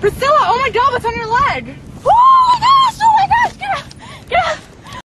Priscilla, oh my god, what's on your leg? Oh my gosh, get up, get up.